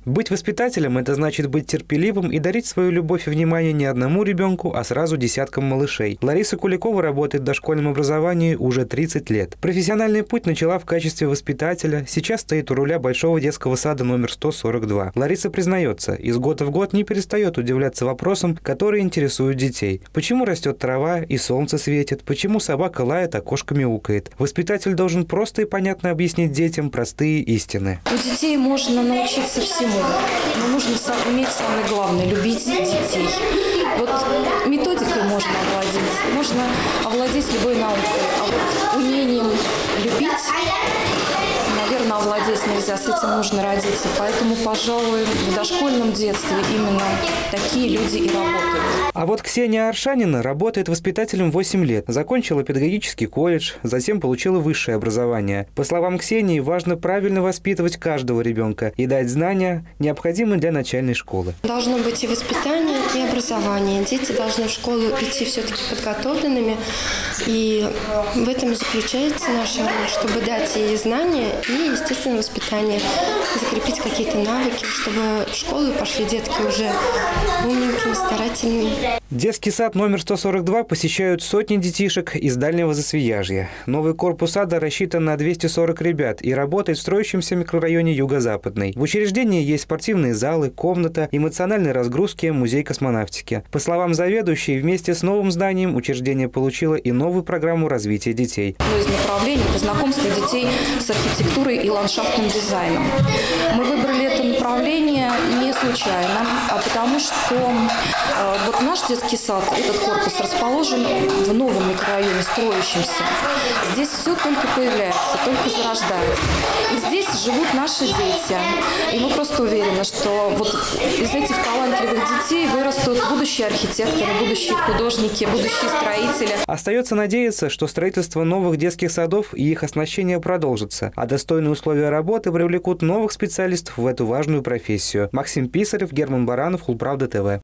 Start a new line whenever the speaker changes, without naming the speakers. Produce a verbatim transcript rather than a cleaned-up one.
Быть воспитателем – это значит быть терпеливым и дарить свою любовь и внимание не одному ребенку, а сразу десяткам малышей. Лариса Куликова работает в дошкольном образовании уже тридцать лет. Профессиональный путь начала в качестве воспитателя, сейчас стоит у руля Большого детского сада номер сто сорок два. Лариса признается, из года в год не перестает удивляться вопросам, которые интересуют детей. Почему растет трава и солнце светит? Почему собака лает, а кошка мяукает? Воспитатель должен просто и понятно объяснить детям простые истины.
У детей можно научиться всему, но нужно уметь самое главное – любить детей. Вот методикой можно овладеть, можно овладеть любой наукой, а вот умением любить, наверное, овладеть нельзя, с этим нужно родиться. Поэтому, пожалуй, в дошкольном детстве именно такие люди и работают.
А вот Ксения Аршанина работает воспитателем восемь лет. Закончила педагогический колледж, затем получила высшее образование. По словам Ксении, важно правильно воспитывать каждого ребенка и дать знания, необходимые для начальной школы.
Должно быть и воспитание, и образование. Дети должны в школу идти все-таки подготовленными. И в этом заключается наша роль, чтобы дать ей знания и, естественно, воспитание. Закрепить какие-то навыки, чтобы в школу пошли детки уже умненькими, старательными.
Детский сад номер сто сорок два посещают сотни детишек из дальнего Засвияжья. Новый корпус сада рассчитан на двести сорок ребят и работает в строящемся микрорайоне Юго-Западный. В учреждении есть спортивные залы, комната, эмоциональной разгрузки, музей космонавтики. По словам заведующей, вместе с новым зданием учреждение получило и новую программу развития детей.
Одно из направлений – это знакомство детей с архитектурой и ландшафтным дизайном. Мы выбрали это направление не случайно, а потому что э, вот наш детский сад, этот корпус расположен в новом микрорайоне, строящемся. Здесь все только появляется, только зарождается. И здесь живут наши дети. И мы просто уверены, что вот из этих талантливых детей вырастут будущие архитекторы, будущие художники, будущие строители.
Остается надеяться, что строительство новых детских садов и их оснащение продолжится, а достойные условия работы привлекут новых специалистов в эту важную профессию. Максим Писарев, Герман Баранов, Улправда ТВ.